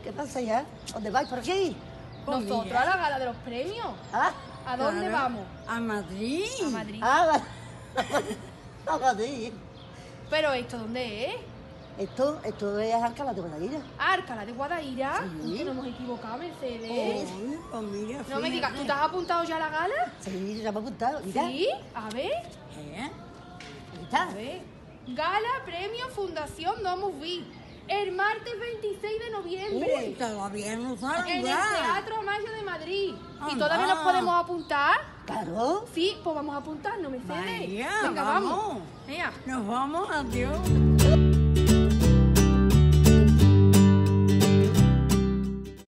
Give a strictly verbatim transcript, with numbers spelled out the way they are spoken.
¿Qué pasa ya? ¿Dónde vais por aquí? Pues Nosotros mira. a la gala de los premios. ¿Ah? ¿A dónde claro. vamos? A Madrid. A Madrid. Ah, a Madrid. ¿Pero esto dónde es? Esto, esto es Alcalá de Guadaira. Ah, Alcalá de Guadaira. Sí. Que nos hemos equivocado, Mercedes. Uy, pues mira, No me digas, ¿tú fíjate. te has apuntado ya a la gala? Sí, ya me he apuntado. Mira, Sí, a ver, ¿Eh? ahí está. a ver. Gala Premio Fundación Domus Vi. El martes veintiséis de noviembre. Uy, todavía no sale En el ya. Teatro Mayo de Madrid. ¿Y Anda. todavía nos podemos apuntar? Claro. Sí, pues vamos a apuntarnos, Mercedes. Vaya, Venga, vamos. vamos. Venga. Nos vamos, adiós.